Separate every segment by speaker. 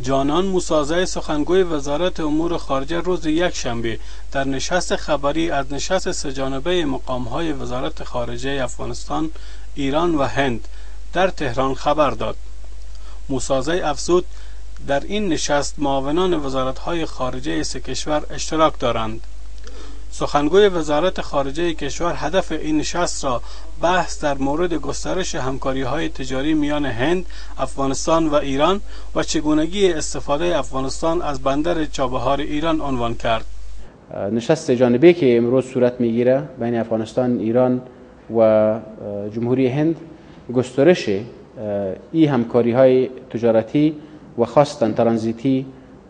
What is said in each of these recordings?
Speaker 1: جانان موسازی سخنگوی وزارت امور خارجه روز یکشنبه در نشست خبری از نشست سه‌جانبه مقام‌های وزارت خارجه افغانستان، ایران و هند در تهران خبر داد. موسازی افزود در این نشست معاونان وزارت‌های خارجه سه کشور اشتراک دارند. سخنگوی وزارت خارجه کشور هدف این نشست را بحث در مورد گسترش همکاری‌های تجاری میان هند، افغانستان و ایران و چگونگی استفاده افغانستان از بندر چابهار ایران عنوان کرد.
Speaker 2: نشست جانبی که امروز صورت میگیره بین افغانستان، ایران و جمهوری هند گسترش این همکاری‌های تجارتی و خاصتا ترانزیتی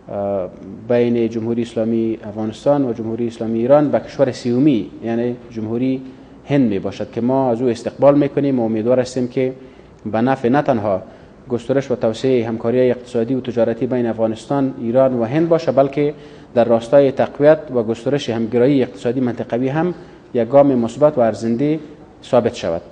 Speaker 2: بین جمهوری اسلامی افغانستان و جمهوری اسلامی ایران به کشور سومی یعنی جمهوری هند می باشد که ما از او استقبال میکنیم و امیدوار هستیم که به نفع نه تنها گسترش و توسعه همکاری اقتصادی و تجارتی بین افغانستان، ایران و هند باشه، بلکه در راستای تقویت و گسترش همگرایی اقتصادی منطقوی هم یک گام مثبت و ارزنده ثابت شود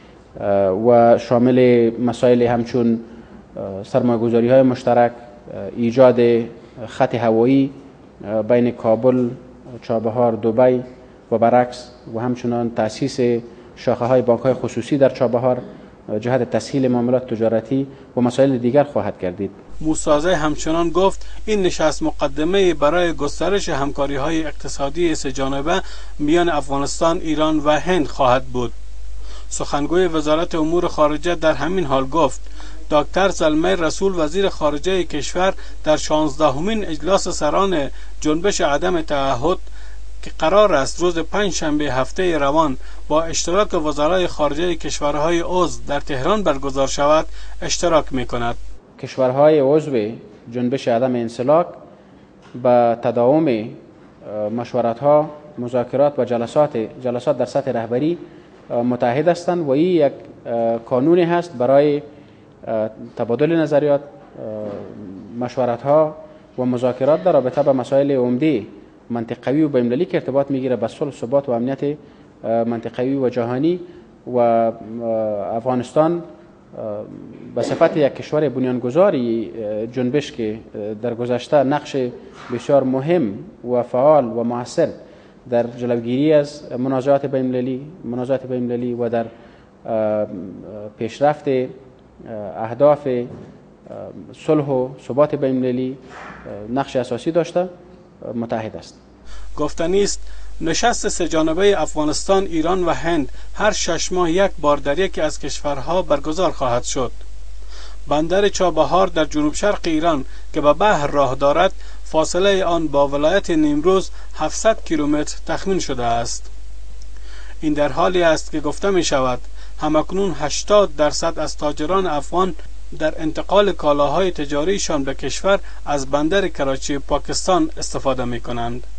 Speaker 2: و شامل مسائل همچون سرمایه‌گذاری‌های مشترک، ایجاد خط هوایی بین کابل، چابهار، دبی و برعکس و همچنان تأسیس شاخه‌های بانک‌های خصوصی در چابهار جهت تسهیل معاملات تجارتی و مسائل دیگر خواهد گردید.
Speaker 1: موسازی همچنان گفت این نشست مقدمه برای گسترش همکاری‌های اقتصادی سه‌جانبه میان افغانستان، ایران و هند خواهد بود. سخنگوی وزارت امور خارجه در همین حال گفت دکتر زلمه رسول وزیر خارجه کشور در 16مین اجلاس سران جنبش عدم تعهد که قرار است روز پنجشنبه هفته روان با اشتراک وزرای خارجه کشورهای عضو در تهران برگزار شود اشتراک می‌کند.
Speaker 2: کشورهای عضو جنبش عدم انسلاک با تداوم مشورت‌ها، مذاکرات و جلسات در سطح رهبری متحد هستند و این یک قانونی هست برای تبادل نظریات، مشورت‌ها و مذاکرات در رابطه با مسائل عمده منطقوی و بین‌المللی که ارتباط می‌گیره به صلح، ثبات و امنیت منطقوی و جهانی و افغانستان به صفت یک کشور بنیانگذاری جنبش که در گذشته نقش بسیار مهم و فعال و مؤثر در جلوگیری از منازعات بین‌المللی و در پیشرفت اهداف صلح و ثبات بین‌المللی نقش اساسی داشته متحد است.
Speaker 1: گفتنی است نشست سه‌جانبه افغانستان، ایران و هند هر 6 ماه یک بار در یکی از کشورها برگزار خواهد شد. بندر چابهار در جنوب شرق ایران که به بحر راه دارد فاصله آن با ولایت نیمروز 700 کیلومتر تخمین شده است. این در حالی است که گفته می شود همکنون 80% از تاجران افغان در انتقال کالاهای تجاریشان به کشور از بندر کراچی پاکستان استفاده می کنند.